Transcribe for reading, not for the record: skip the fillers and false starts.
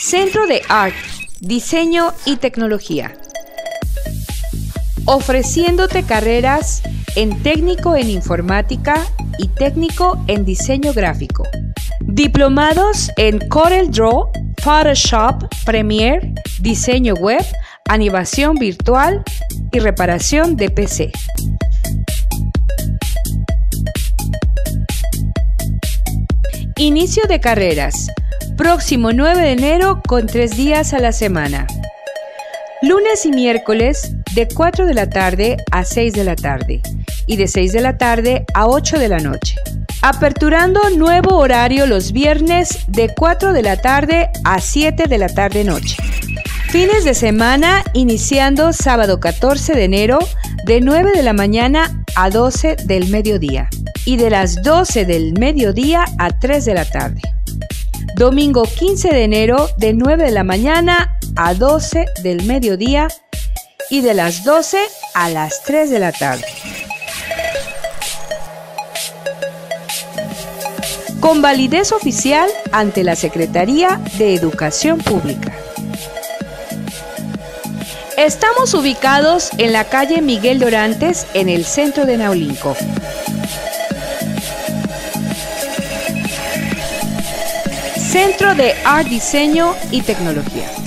Centro de Art, Diseño y Tecnología. Ofreciéndote carreras en técnico en informática y técnico en diseño gráfico. Diplomados en CorelDRAW, Photoshop, Premiere, diseño web, animación virtual y reparación de PC. Inicio de carreras. Próximo 9 de enero con 3 días a la semana. Lunes y miércoles de 4 de la tarde a 6 de la tarde y de 6 de la tarde a 8 de la noche. Aperturando nuevo horario los viernes de 4 de la tarde a 7 de la tarde noche. Fines de semana iniciando sábado 14 de enero de 9 de la mañana a 12 del mediodía y de las 12 del mediodía a 3 de la tarde. Domingo 15 de enero de 9 de la mañana a 12 del mediodía y de las 12 a las 3 de la tarde. Con validez oficial ante la Secretaría de Educación Pública. Estamos ubicados en la calle Miguel Dorantes, en el centro de Naulinco. Centro de Art, Diseño y Tecnología.